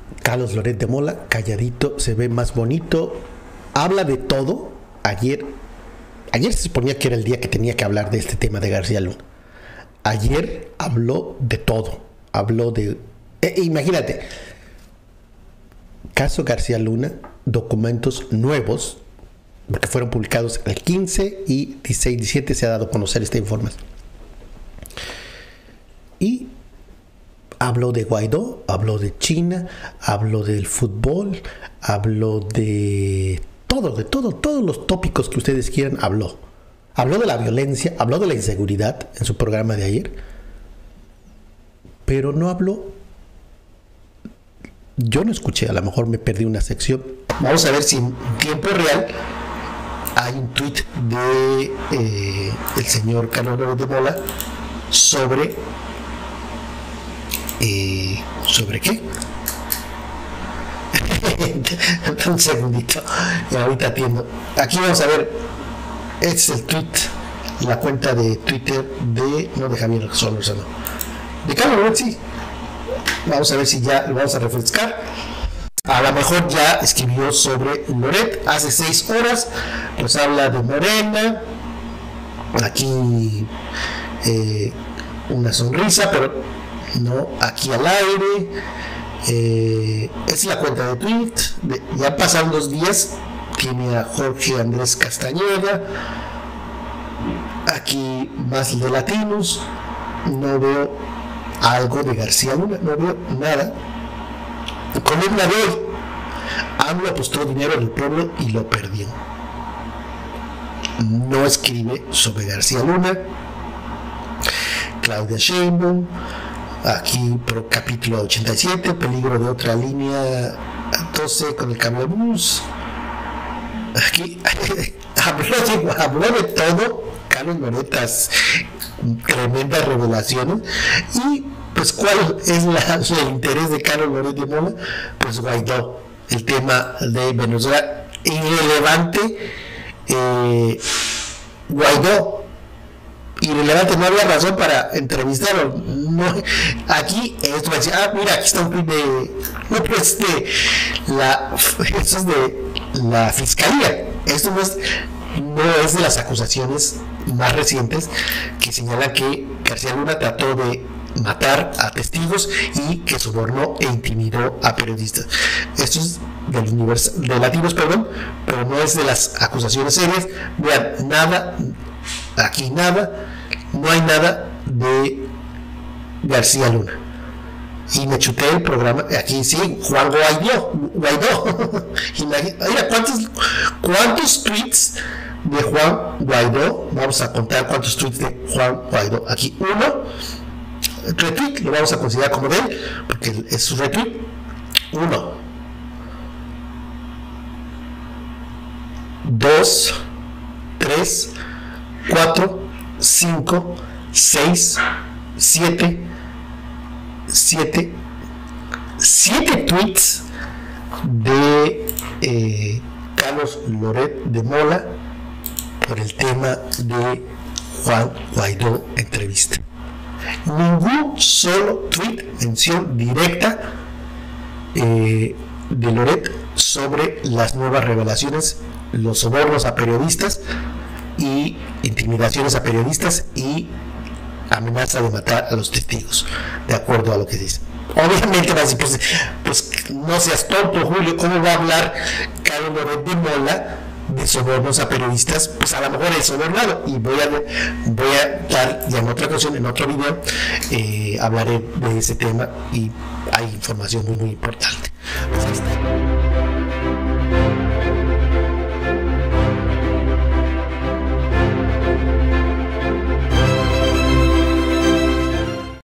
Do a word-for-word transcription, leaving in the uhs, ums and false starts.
Carlos Loret de Mola, calladito, se ve más bonito, habla de todo. Ayer, ayer se suponía que era el día que tenía que hablar de este tema de García Luna. Ayer habló de todo, habló de... Eh, imagínate, caso García Luna, documentos nuevos, porque fueron publicados el quince y dieciséis, diecisiete se ha dado a conocer esta información. Y habló de Guaidó, habló de China, habló del fútbol, habló de todo, de todo, todos los tópicos que ustedes quieran, habló. Habló de la violencia, habló de la inseguridad en su programa de ayer, pero no habló. Yo no escuché, a lo mejor me perdí una sección. Vamos a ver si en tiempo real hay un tuit de eh, el señor Carlos Loret de Mola sobre eh, ¿sobre qué? Un segundito, y ahorita atiendo. Aquí vamos a ver, este es el tweet, la cuenta de Twitter de, no de Javier Solórzano, no, de Carlos Loret, sí. Vamos a ver si ya lo vamos a refrescar. A lo mejor ya escribió sobre Loret hace seis horas, pues habla de Morena, aquí eh, una sonrisa, pero no aquí al aire. Eh, es la cuenta de tweet, de, ya pasaron dos días, tiene a Jorge Andrés Castañeda, aquí más de Latinos, no veo algo de García Luna, no veo nada. Columna de hoy: AMLO apostó dinero del pueblo y lo perdió. No escribe sobre García Luna. Claudia Sheinbaum, aquí por capítulo ochenta y siete, peligro de otra línea doce con el cambio de bus. Aquí habló de, habló de todo Carlos Loretas, tremendas revelaciones. Y pues ¿cuál es la, el interés de Carlos Loret de Mola? Pues Guaidó, el tema de Venezuela, irrelevante. eh, Guaidó, irrelevante, no había razón para entrevistarlo. No, aquí esto va a decir, ah, mira, aquí está un tweet de, no, pues de la, esto es de la fiscalía, esto no es, no es de las acusaciones más recientes que señalan que García Luna trató de matar a testigos y que sobornó e intimidó a periodistas. Esto es de los univers- de latinos, perdón, pero no es de las acusaciones serias. Vean, nada, aquí nada, no hay nada de García Luna. Y me chuté el programa, aquí sí, Juan Guaidó, Guaidó. Mira, ¿cuántos, cuántos tweets de Juan Guaidó? Vamos a contar cuántos tweets de Juan Guaidó. Aquí uno, retweet, lo vamos a considerar como de él, porque es su retweet. Uno, dos, tres, cuatro, cinco, seis, siete, siete, siete tweets de eh, Carlos Loret de Mola por el tema de Juan Guaidó entrevista. Ningún solo tweet, mención directa eh, de Loret sobre las nuevas revelaciones, los sobornos a periodistas y intimidaciones a periodistas y amenaza de matar a los testigos, de acuerdo a lo que dice. Obviamente vas a decir, pues, pues no seas tonto, Julio, ¿cómo va a hablar Carlos Loret de Mola de sobornos a periodistas? Pues a lo mejor es sobornado, y voy a voy a dar ya en otra ocasión, en otro video, eh, hablaré de ese tema y hay información muy muy importante. Pues,